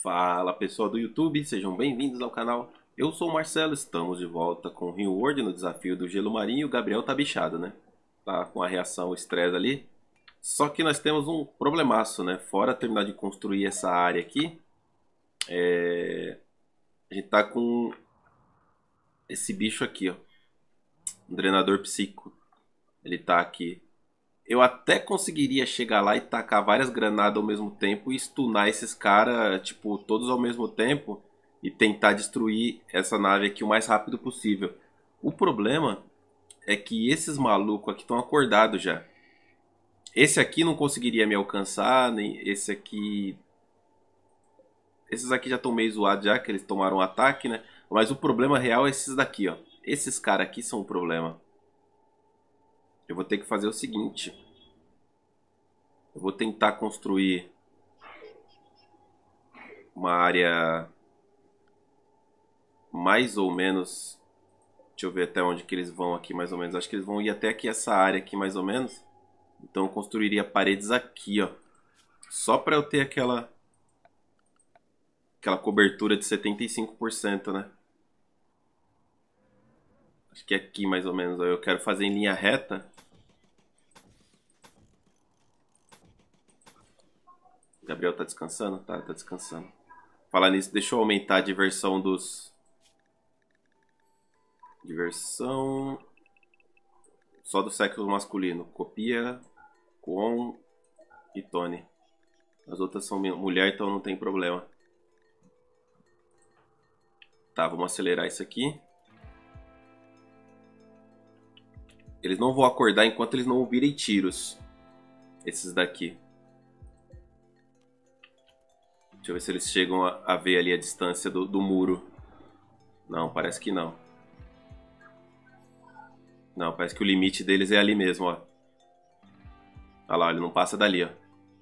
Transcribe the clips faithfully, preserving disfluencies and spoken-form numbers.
Fala pessoal do YouTube, sejam bem-vindos ao canal. Eu sou o Marcelo, estamos de volta com o Rio World no desafio do gelo marinho. O Gabriel tá bichado, né? Tá com a reação estresse ali. Só que nós temos um problemaço, né? Fora terminar de construir essa área aqui, é... a gente tá com esse bicho aqui, ó. Um drenador psíquico. Ele tá aqui. Eu até conseguiria chegar lá e tacar várias granadas ao mesmo tempo e stunar esses caras, tipo, todos ao mesmo tempo e tentar destruir essa nave aqui o mais rápido possível. O problema é que esses malucos aqui estão acordados já. Esse aqui não conseguiria me alcançar, nem esse aqui... Esses aqui já estão meio zoados já, que eles tomaram um ataque, né? Mas o problema real é esses daqui, ó. Esses caras aqui são o problema. Eu vou ter que fazer o seguinte. Eu vou tentar construir uma área mais ou menos... Deixa eu ver até onde que eles vão aqui mais ou menos. Acho que eles vão ir até aqui essa área aqui mais ou menos. Então eu construiria paredes aqui, ó. Só para eu ter aquela... Aquela cobertura de setenta e cinco por cento, né? Acho que é aqui mais ou menos. Eu quero fazer em linha reta. Gabriel tá descansando? Tá, tá descansando. Falar nisso, deixa eu aumentar a diversão dos... Diversão... Só do sexo masculino. Copia, Kwon e Tony. As outras são mulher, então não tem problema. Tá, vamos acelerar isso aqui. Eles não vão acordar enquanto eles não ouvirem tiros. Esses daqui. Deixa eu ver se eles chegam a, a ver ali a distância do, do muro. Não, parece que não. Não, parece que o limite deles é ali mesmo, ó. Olha lá, ele não passa dali, ó.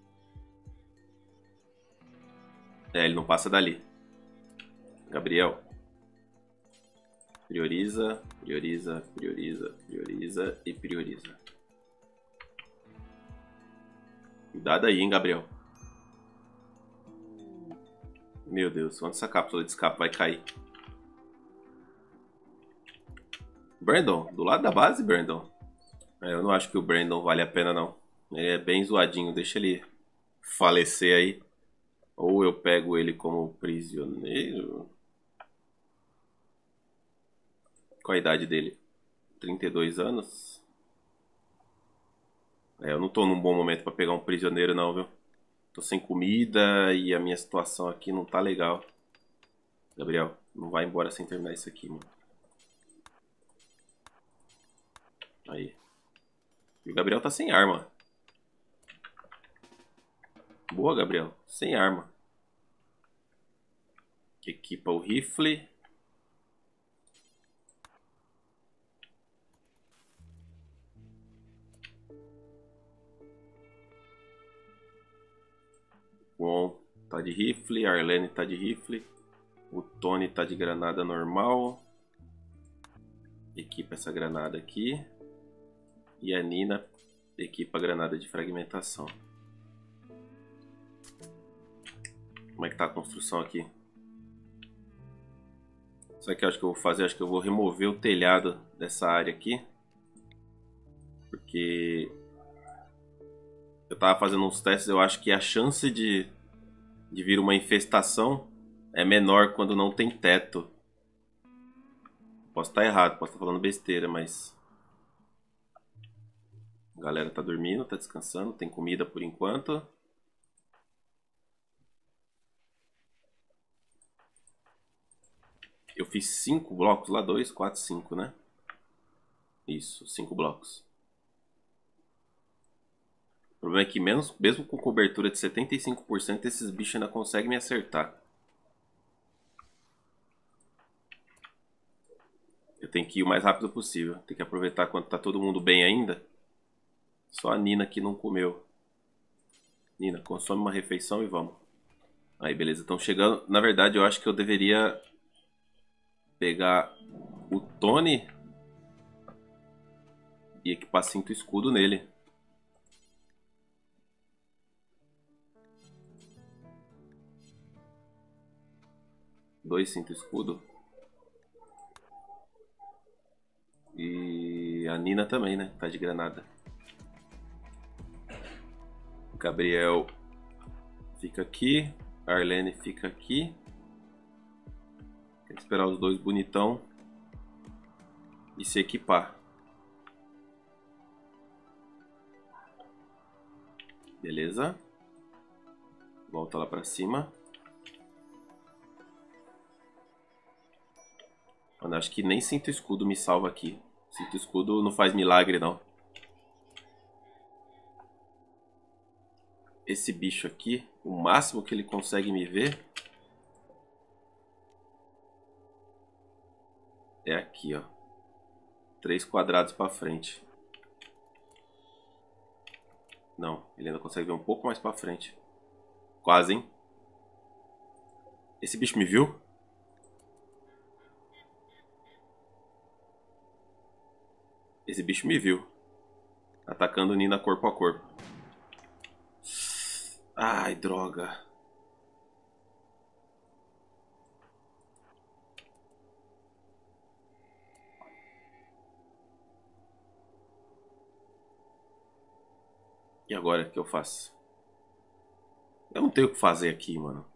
É, ele não passa dali. Gabriel. Prioriza, prioriza, prioriza, prioriza e prioriza. Cuidado aí, hein, Gabriel. Meu Deus, onde essa cápsula de escape vai cair? Brandon, do lado da base, Brandon. É, eu não acho que o Brandon vale a pena, não. Ele é bem zoadinho, deixa ele falecer aí. Ou eu pego ele como prisioneiro. Qual a idade dele? trinta e dois anos? É, eu não tô num bom momento pra pegar um prisioneiro, não, viu? Tô sem comida e a minha situação aqui não tá legal. Gabriel, não vai embora sem terminar isso aqui, mano. Aí. E o Gabriel tá sem arma. Boa, Gabriel. Sem arma. Equipa o rifle. Bom, tá de rifle. A Arlene tá de rifle. O Tony tá de granada normal. Equipa essa granada aqui. E a Nina equipa a granada de fragmentação. Como é que tá a construção aqui? Sabe o que eu acho que eu vou fazer? Acho que eu vou remover o telhado dessa área aqui. Porque eu tava fazendo uns testes, eu acho que a chance de, de vir uma infestação é menor quando não tem teto. Posso estar errado, posso estar falando besteira, mas... A galera tá dormindo, tá descansando, tem comida por enquanto. Eu fiz cinco blocos lá, dois, quatro, cinco, né? Isso, cinco blocos. O problema é que menos, mesmo com cobertura de setenta e cinco por cento, esses bichos ainda conseguem me acertar. Eu tenho que ir o mais rápido possível. Tem que aproveitar quando tá todo mundo bem ainda. Só a Nina que não comeu. Nina, consome uma refeição e vamos. Aí, beleza, estão chegando. Na verdade, eu acho que eu deveria pegar o Tony e equipar cinto escudo nele. Dois cinto escudo. E a Nina também, né? Tá de granada. Gabriel fica aqui. Arlene fica aqui. Tem que esperar os dois bonitão e se equipar. Beleza. Volta lá pra cima. Mano, acho que nem cinto escudo me salva aqui. Cinto escudo não faz milagre, não. Esse bicho aqui, o máximo que ele consegue me ver é aqui, ó. Três quadrados pra frente. Não, ele ainda consegue ver um pouco mais pra frente. Quase, hein? Esse bicho me viu? Esse bicho me viu. Atacando Nina corpo a corpo. Ai, droga. E agora o que eu faço? Eu não tenho o que fazer aqui, mano.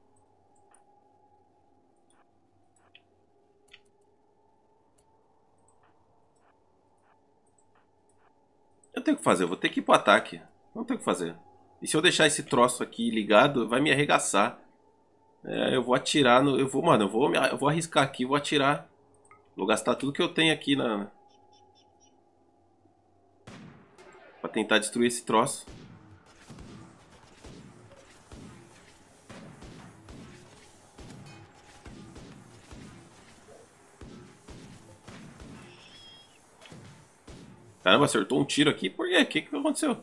Eu tenho o que fazer, eu vou ter que ir pro ataque. Não tenho o que fazer. E se eu deixar esse troço aqui ligado, vai me arregaçar. É, eu vou atirar no. Eu vou, mano, eu vou, eu vou arriscar aqui, vou atirar. Vou gastar tudo que eu tenho aqui na. Pra tentar destruir esse troço. Caramba, acertou um tiro aqui. Por quê? O que, que aconteceu?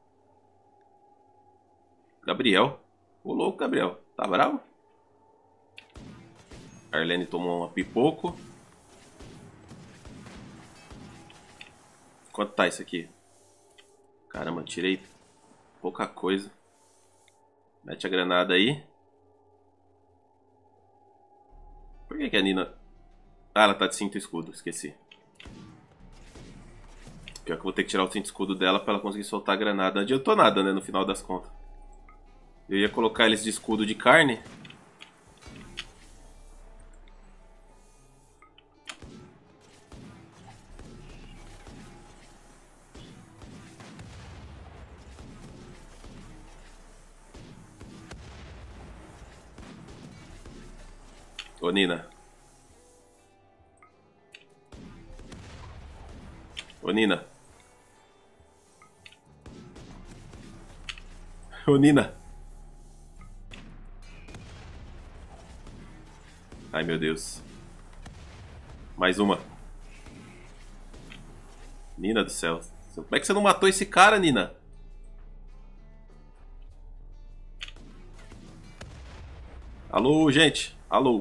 Gabriel. Ô louco, Gabriel. Tá bravo? Arlene tomou uma pipoco. Quanto tá isso aqui? Caramba, tirei pouca coisa. Mete a granada aí. Por que, que a Nina... Ah, ela tá de cinto escudo, esqueci. Pior que eu vou ter que tirar o cinto escudo dela pra ela conseguir soltar a granada. Não adiantou nada, né, no final das contas. Eu ia colocar eles de escudo de carne. Ô, Nina. Ô, Nina. Ô, Nina. Ai, meu Deus. Mais uma. Nina do céu. Como é que você não matou esse cara, Nina? Alô, gente. Alô.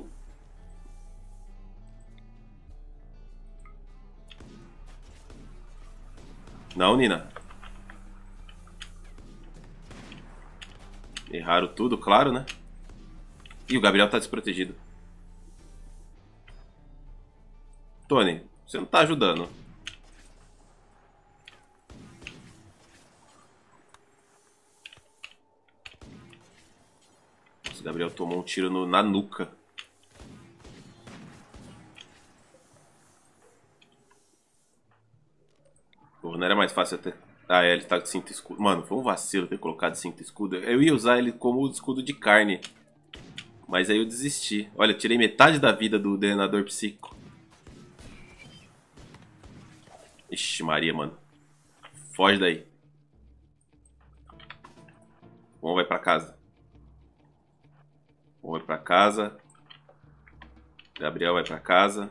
Não, Nina. Erraram tudo, claro, né? Ih, o Gabriel tá desprotegido. Tony, você não tá ajudando. O Gabriel tomou um tiro no, na nuca. Pô, não era mais fácil até... Ah, é, ele tá de cinto escudo. Mano, foi um vacilo ter colocado cinto escudo. Eu ia usar ele como escudo de carne. Mas aí eu desisti. Olha, eu tirei metade da vida do drenador psíquico. Ixi, Maria, mano. Foge daí. Bom, vai pra casa. Bom, vai pra casa. Gabriel vai pra casa.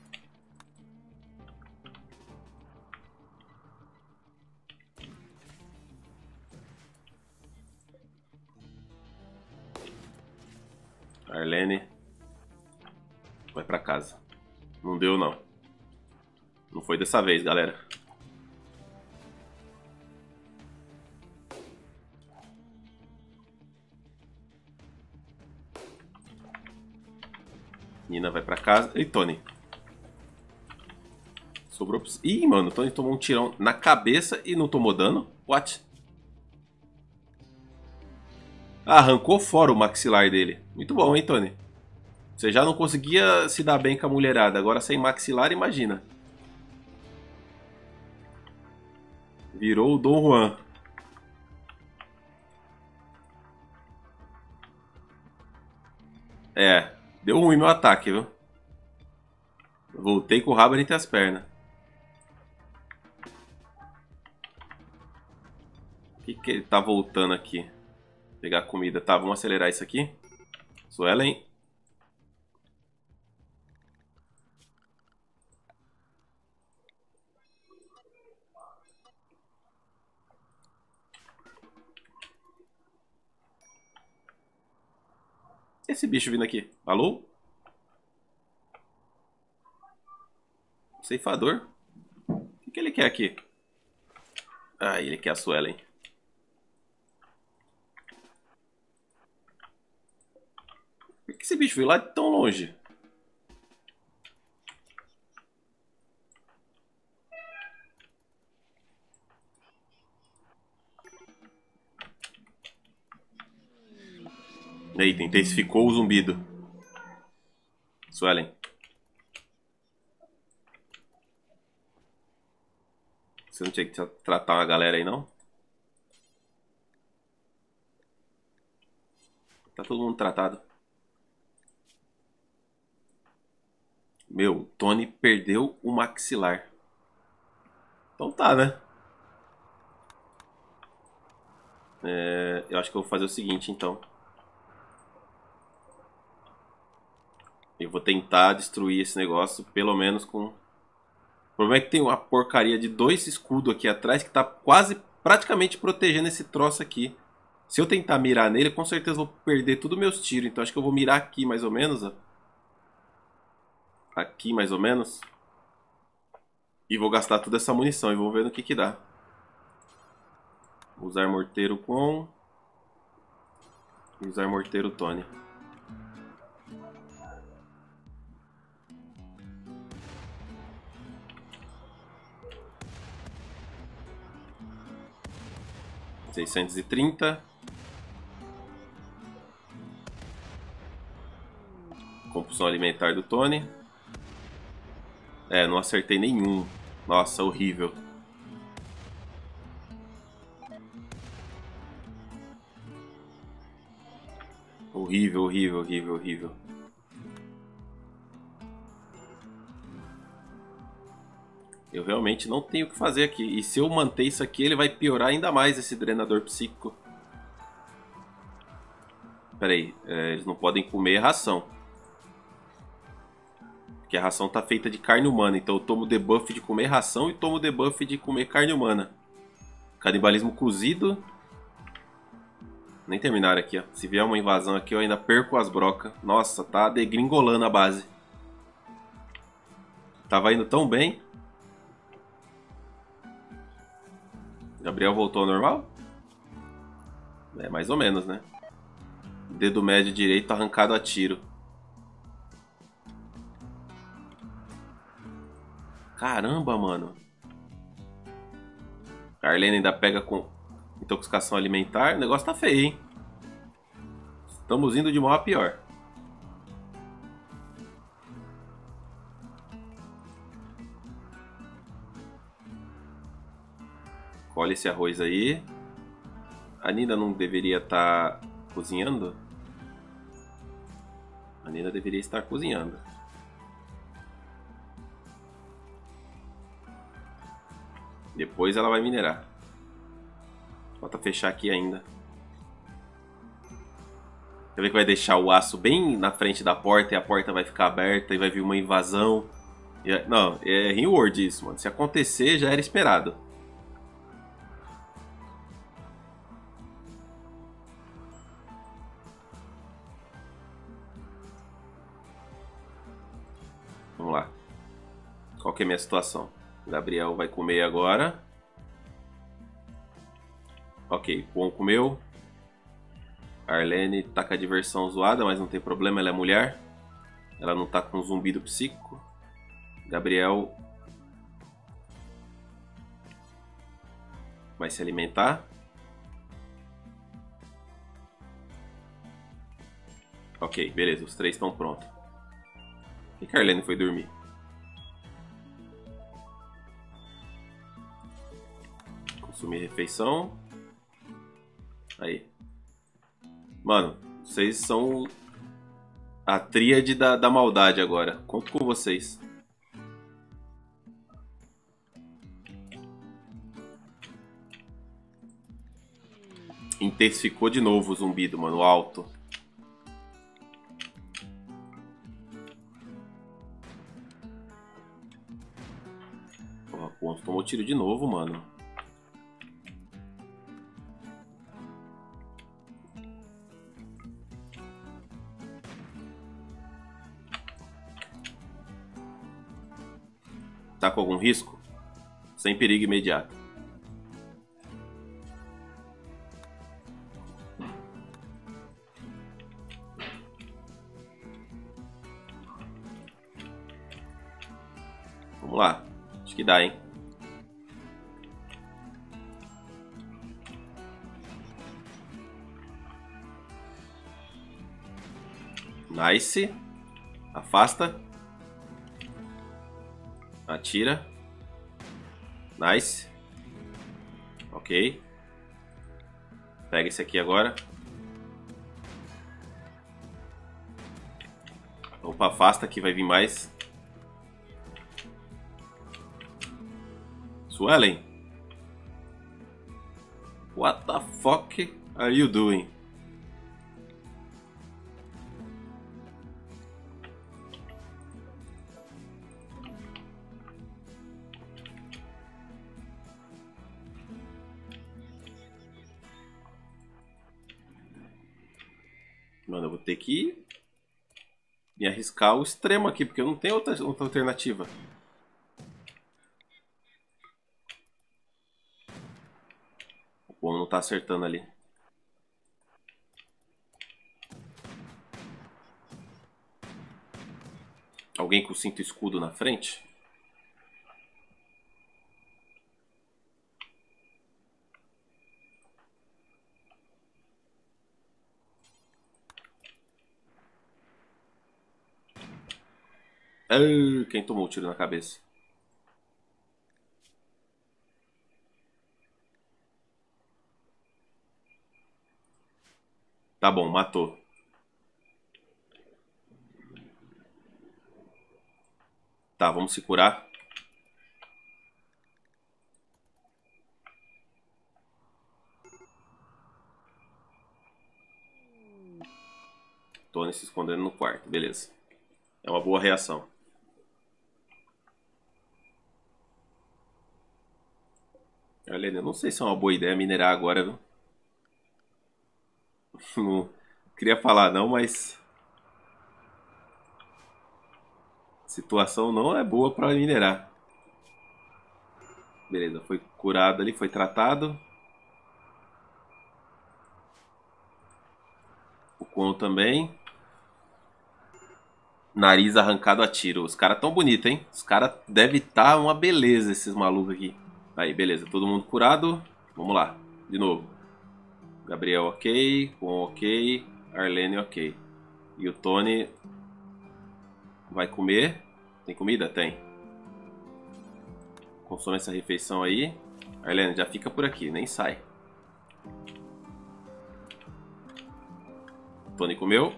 Arlene vai pra casa. Não deu, não. Não foi dessa vez, galera. Nina vai pra casa. E Tony. Sobrou... Ih, mano, o Tony tomou um tirão na cabeça e não tomou dano? What? Ah, arrancou fora o maxilar dele. Muito bom, hein, Tony? Você já não conseguia se dar bem com a mulherada. Agora sem maxilar, imagina. Virou o Dom Juan. É, deu ruim meu ataque, viu? Voltei com o rabo entre as pernas. O que que ele tá voltando aqui? Pegar comida. Tá, vamos acelerar isso aqui. Suelen. Esse bicho vindo aqui. Alô? Ceifador? O que que ele quer aqui? Ah, ele quer a Suelen. Por que esse bicho veio lá de tão longe? Eita, intensificou o zumbido. Suelen. Você não tinha que tratar uma galera aí, não? Tá todo mundo tratado. Meu, Tony perdeu o maxilar. Então tá, né? É, eu acho que eu vou fazer o seguinte, então. Eu vou tentar destruir esse negócio, pelo menos com... O problema é que tem uma porcaria de dois escudos aqui atrás que tá quase, praticamente protegendo esse troço aqui. Se eu tentar mirar nele, com certeza vou perder todos meus tiros. Então acho que eu vou mirar aqui mais ou menos, ó. Aqui mais ou menos. E vou gastar toda essa munição e vou ver no que que dá. Usar morteiro com... Usar morteiro Tony. seiscentos e trinta. Compulsão alimentar do Tony. É, não acertei nenhum. Nossa, horrível. Horrível, horrível, horrível, horrível. Eu realmente não tenho o que fazer aqui. E se eu manter isso aqui, ele vai piorar ainda mais esse drenador psíquico. Pera aí, é, eles não podem comer ração. Porque a ração tá feita de carne humana. Então eu tomo debuff de comer ração e tomo debuff de comer carne humana. Canibalismo cozido. Nem terminaram aqui, ó. Se vier uma invasão aqui, eu ainda perco as brocas. Nossa, tá degringolando a base. Tava indo tão bem. Gabriel voltou ao normal? É, mais ou menos, né? Dedo médio direito arrancado a tiro. Caramba, mano. A Arlene ainda pega com intoxicação alimentar. O negócio tá feio, hein? Estamos indo de mal a pior. Colhe esse arroz aí. A Nina não deveria estar cozinhando? A Nina deveria estar cozinhando. Depois ela vai minerar. Falta fechar aqui ainda. Quer ver que vai deixar o aço bem na frente da porta e a porta vai ficar aberta e vai vir uma invasão. Não, é Ringworld isso, mano. Se acontecer, já era esperado. Vamos lá. Qual que é a minha situação? O Gabriel vai comer agora. Ok, Pon comeu. A Arlene tá com a diversão zoada, mas não tem problema, ela é mulher. Ela não tá com zumbido psíquico. Gabriel vai se alimentar. Ok, beleza, os três estão prontos. E que a Arlene foi dormir? Consumir refeição. Aí. Mano, vocês são a tríade da, da maldade agora. Conto com vocês. Intensificou de novo o zumbido, mano, alto. Porra, ponto, tomou tiro de novo, mano. Tá com algum risco? Sem perigo imediato. Vamos lá. Acho que dá, hein? Nice. Afasta. Atira. Nice. Ok. Pega esse aqui agora. Opa, afasta que vai vir mais. Suelen. What the fuck are you doing? Mano, eu vou ter que me arriscar o extremo aqui, porque eu não tenho outra, outra alternativa. O bom não tá acertando ali. Alguém com cinto escudo na frente? Ah, quem tomou o tiro na cabeça? Tá bom, matou. Tá, vamos se curar. Tony se escondendo no quarto, beleza. É uma boa reação. Olha, eu não sei se é uma boa ideia minerar agora, viu? Não queria falar não, mas a situação não é boa para minerar. Beleza, foi curado ali, foi tratado. O Kon também. Nariz arrancado a tiro. Os caras tão bonitos, hein? Os caras devem estar uma beleza, esses malucos aqui. Aí, beleza, todo mundo curado. Vamos lá, de novo. Gabriel ok, Kon ok, Arlene ok. E o Tony vai comer. Tem comida? Tem. Consome essa refeição aí. Arlene, já fica por aqui, nem sai. Tony comeu.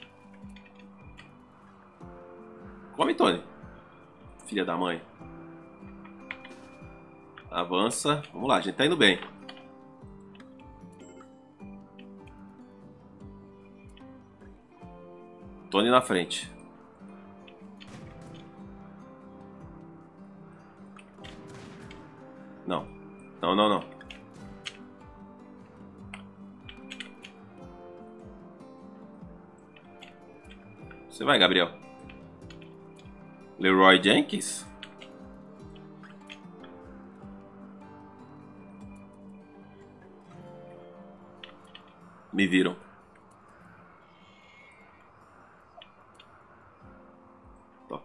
Come, Tony. Filha da mãe. Avança. Vamos lá, a gente tá indo bem. Tony na frente. Não. Não, não, não. Você vai, Gabriel. Leroy Jenkins? Me viram.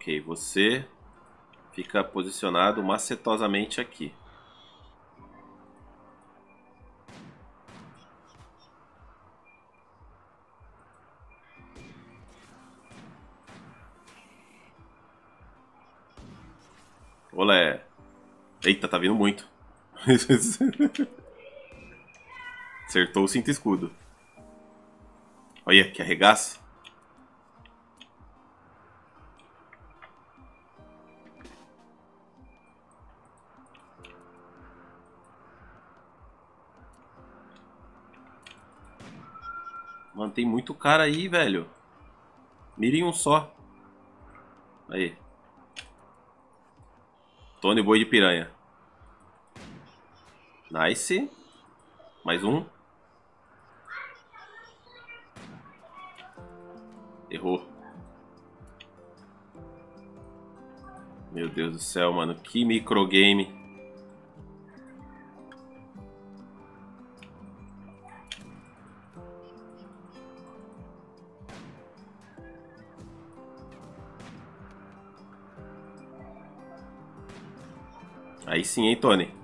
Ok, você fica posicionado macetosamente aqui. Olé. Eita, tá vindo muito. Acertou o cinto escudo. Olha, que arregaço. Mano, tem muito cara aí, velho. Mira em um só. Aí. Tony Boi de Piranha. Nice. Mais um. Errou. Meu Deus do céu, mano. Que microgame. Aí sim, hein, Tony?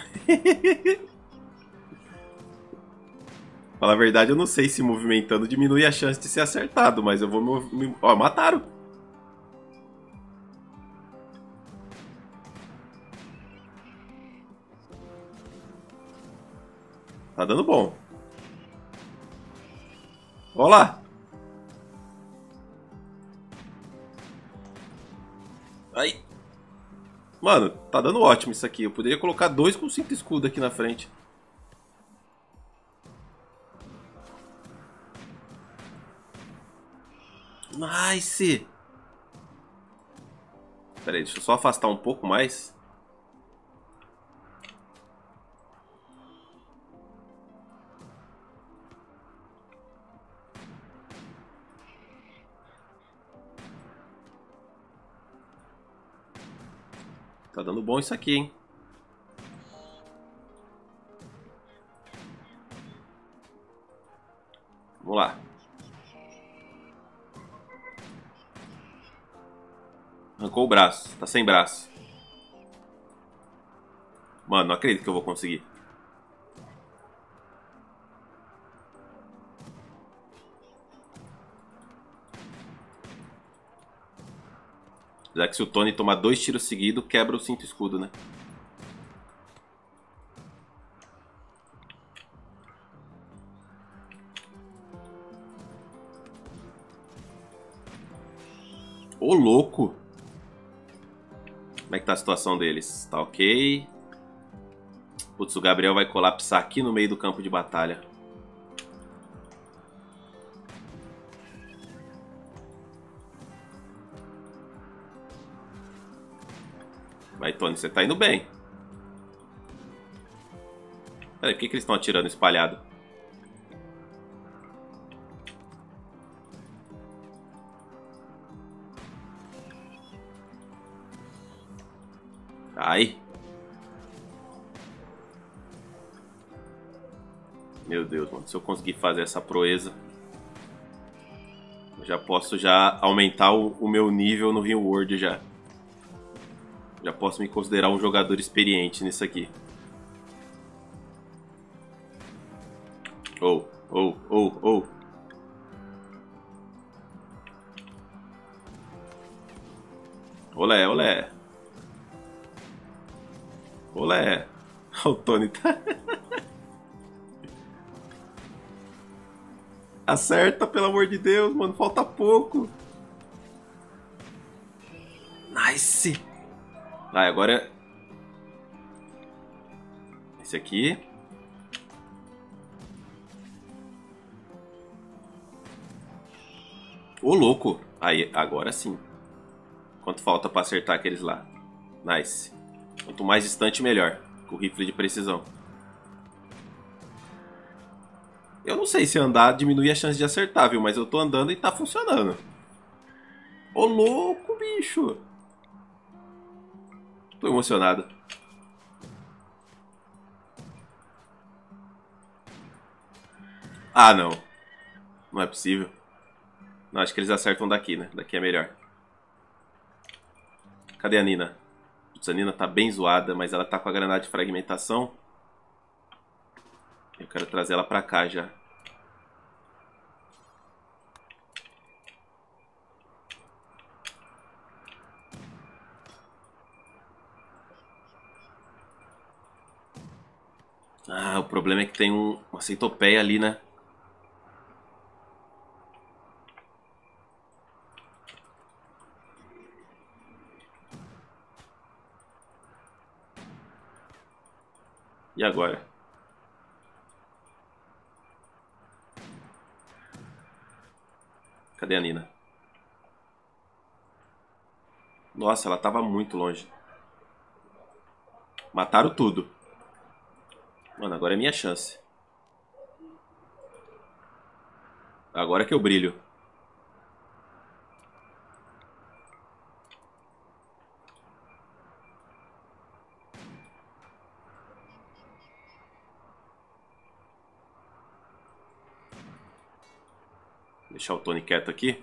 Falar a verdade, eu não sei se movimentando diminui a chance de ser acertado, mas eu vou me... Ó, mataram. Tá dando bom. Ó lá. Aí. Mano, tá dando ótimo isso aqui. Eu poderia colocar dois com cinto escudo aqui na frente. Nice! Pera aí, deixa eu só afastar um pouco mais. Tá dando bom isso aqui, hein? Vamos lá. Arrancou o braço. Tá sem braço. Mano, não acredito que eu vou conseguir. Já que se o Tony tomar dois tiros seguidos, quebra o cinto escudo, né? Ô, louco! Como é que tá a situação deles? Tá ok. Putz, o Gabriel vai colapsar aqui no meio do campo de batalha. Vai, Tony, você tá indo bem. Peraí, por que, que eles estão atirando espalhado? Ai. Meu Deus, mano. Se eu conseguir fazer essa proeza, eu já posso já aumentar o, o meu nível no Rio World já. Já posso me considerar um jogador experiente nisso aqui. Oh, oh, oh, oh. Olé, olé. Olé. O Tony tá... Acerta, pelo amor de Deus, mano. Falta pouco. Nice. Vai, agora... Esse aqui. Ô, louco. Aí, agora sim. Quanto falta pra acertar aqueles lá? Nice. Quanto mais distante, melhor. Com o rifle de precisão. Eu não sei se andar diminui a chance de acertar, viu? Mas eu tô andando e tá funcionando. Ô, louco, bicho. Tô emocionado. Ah, não. Não é possível. Não, acho que eles acertam daqui, né? Daqui é melhor. Cadê a Nina? Putz, a Nina tá bem zoada, mas ela tá com a granada de fragmentação. Eu quero trazer ela pra cá já. Ah, o problema é que tem um, uma centopeia ali, né? E agora? Cadê a Nina? Nossa, ela tava muito longe. Mataram tudo. Mano, agora é minha chance. Agora que eu brilho. Deixar o Tony quieto aqui.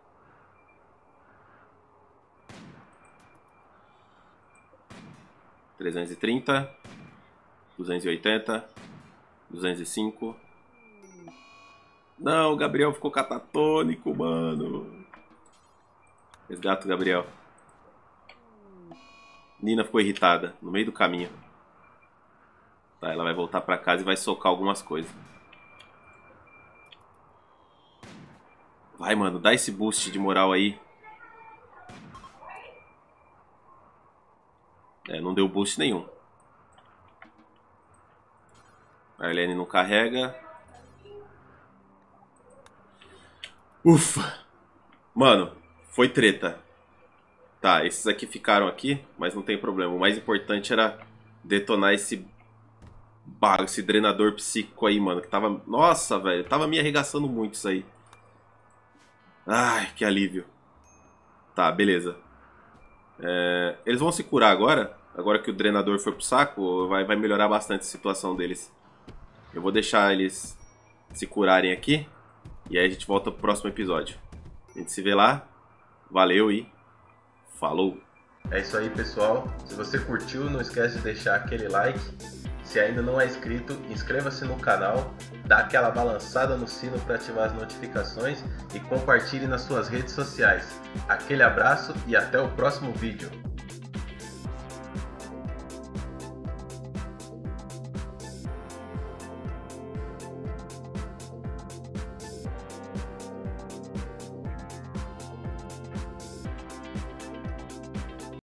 trezentos e trinta. duzentos e oitenta. duzentos e cinco. Não, o Gabriel ficou catatônico, mano. Resgata o Gabriel. Nina ficou irritada no meio do caminho. Tá, ela vai voltar pra casa e vai socar algumas coisas. Vai, mano, dá esse boost de moral aí. É, não deu boost nenhum. A Arlene não carrega. Ufa! Mano, foi treta. Tá, esses aqui ficaram aqui, mas não tem problema. O mais importante era detonar esse bago, esse drenador psíquico aí, mano. Que tava... Nossa, velho, tava me arregaçando muito isso aí. Ai, que alívio. Tá, beleza. É... Eles vão se curar agora. Agora que o drenador foi pro saco, vai, vai melhorar bastante a situação deles. Eu vou deixar eles se curarem aqui. E aí a gente volta pro próximo episódio. A gente se vê lá. Valeu e falou! É isso aí, pessoal. Se você curtiu, não esquece de deixar aquele like. Se ainda não é inscrito, inscreva-se no canal, dá aquela balançada no sino para ativar as notificações e compartilhe nas suas redes sociais. Aquele abraço e até o próximo vídeo.